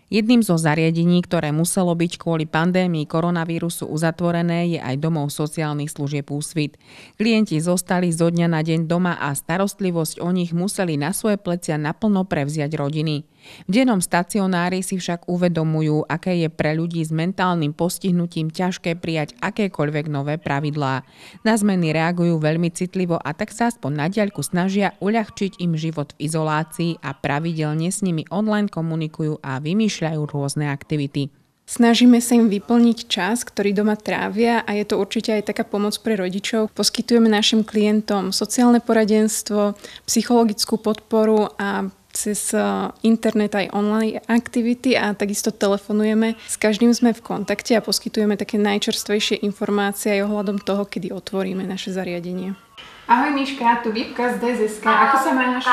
Jedným zo zariadení, ktoré muselo byť kvôli pandémii koronavírusu uzatvorené, je aj domov sociálnych služieb Úsvit. Klienti zostali zo dňa na deň doma a starostlivosť o nich museli na svoje plecia naplno prevziať rodiny. V dennom stacionári si však uvedomujú, aké je pre ľudí s mentálnym postihnutím ťažké prijať akékoľvek nové pravidlá. Na zmeny reagujú veľmi citlivo a tak sa aspoň na diaľku snažia uľahčiť im život v izolácii a pravidelne s nimi online komunikujú a vymýšľajú rôzne aktivity. Snažíme sa im vyplniť čas, ktorý doma trávia, a je to určite aj taká pomoc pre rodičov. Poskytujeme našim klientom sociálne poradenstvo, psychologickú podporu a cez internet aj online aktivity a takisto telefonujeme. S každým sme v kontakte a poskytujeme také najčerstvejšie informácie aj ohľadom toho, kedy otvoríme naše zariadenie. Ahoj Miška, tu Vipka z DZSK. Ako sa máš?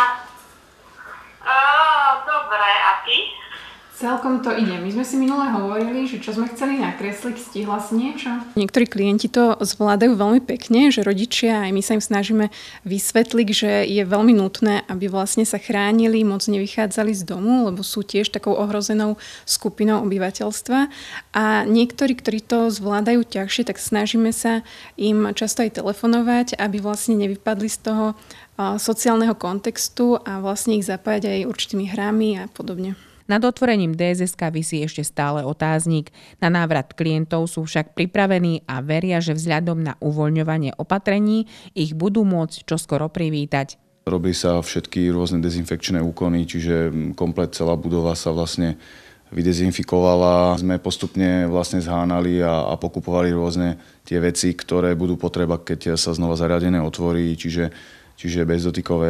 Dobre, a ty? Celkom to ide. My sme si minule hovorili, že čo sme chceli nakresliť, stihla si niečo? Niektorí klienti to zvládajú veľmi pekne, že rodičia, aj my sa im snažíme vysvetliť, že je veľmi nutné, aby vlastne sa chránili, moc nevychádzali z domu, lebo sú tiež takou ohrozenou skupinou obyvateľstva. A niektorí, ktorí to zvládajú ťažšie, tak snažíme sa im často aj telefonovať, aby vlastne nevypadli z toho sociálneho kontextu a vlastne ich zapájať aj určitými hrami a podobne. Nad otvorením DZSK visí ešte stále otáznik. Na návrat klientov sú však pripravení a veria, že vzhľadom na uvoľňovanie opatrení ich budú môcť čoskoro privítať. Robí sa všetky rôzne dezinfekčné úkony, čiže komplet celá budova sa vlastne vydezinfikovala. Sme postupne vlastne zhánali a pokupovali rôzne tie veci, ktoré budú potreba, keď sa znova zariadenie otvorí, čiže bezdotykové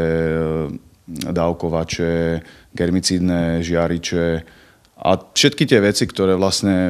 dávkovače, germicídne žiariče a všetky tie veci, ktoré vlastne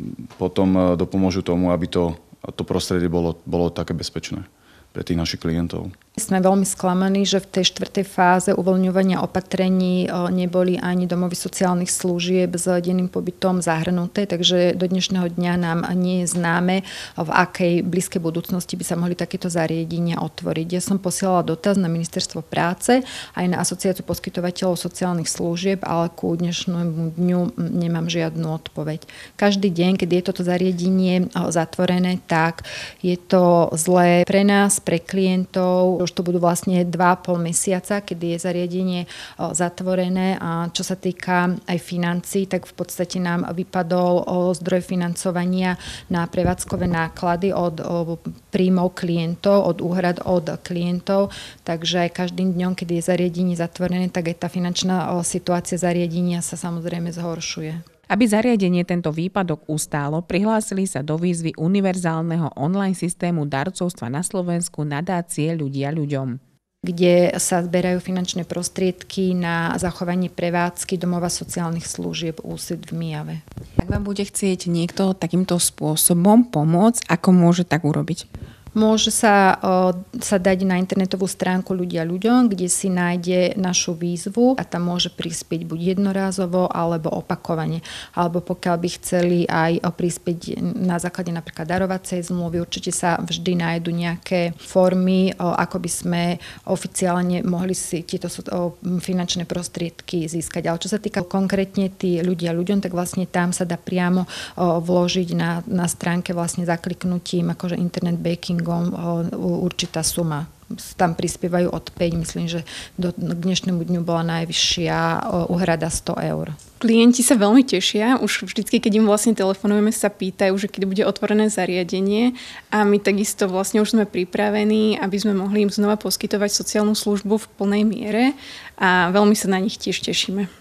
potom dopomôžu tomu, aby to prostredie bolo také bezpečné pre tých našich klientov. Sme veľmi sklamaní, že v tej 4. fáze uvoľňovania opatrení neboli ani domovy sociálnych služieb s denným pobytom zahrnuté, takže do dnešného dňa nám nie je známe, v akej blízkej budúcnosti by sa mohli takéto zariadenia otvoriť. Ja som posielala dotaz na Ministerstvo práce aj na Asociáciu poskytovateľov sociálnych služieb, ale ku dnešnému dňu nemám žiadnu odpoveď. Každý deň, keď je toto zariadenie zatvorené, tak je to zlé pre nás, pre klientov. Už to budú vlastne 2,5 mesiaca, kedy je zariadenie zatvorené, a čo sa týka aj financií, tak v podstate nám vypadol zdroj financovania na prevádzkové náklady od príjmov klientov, od úhrad od klientov, takže aj každým dňom, kedy je zariadenie zatvorené, tak aj tá finančná situácia zariadenia sa samozrejme zhoršuje. Aby zariadenie tento výpadok ustálo, prihlásili sa do výzvy univerzálneho online systému darcovstva na Slovensku nadácie Ľudia ľuďom, kde sa zberajú finančné prostriedky na zachovanie prevádzky domova sociálnych služieb Úsvit v Myjave. Ak vám bude chcieť niekto takýmto spôsobom pomôcť, ako môže tak urobiť? Môže sa dať na internetovú stránku Ľudia ľuďom, kde si nájde našu výzvu a tam môže prispieť buď jednorázovo alebo opakovane. Alebo pokiaľ by chceli aj prispieť na základe napríklad darovacej zmluvy, určite sa vždy nájdu nejaké formy, ako by sme oficiálne mohli si tieto finančné prostriedky získať. Ale čo sa týka konkrétne tí Ľudia ľuďom, tak vlastne tam sa dá priamo vložiť na stránke vlastne zakliknutím akože internet banking určitá suma. Tam prispievajú od 5, myslím, že k dnešnému dňu bola najvyššia úhrada 100 eur. Klienti sa veľmi tešia, už vždycky, keď im vlastne telefonujeme, sa pýtajú, že kedy bude otvorené zariadenie, a my takisto vlastne už sme pripravení, aby sme mohli im znova poskytovať sociálnu službu v plnej miere, a veľmi sa na nich tiež tešíme.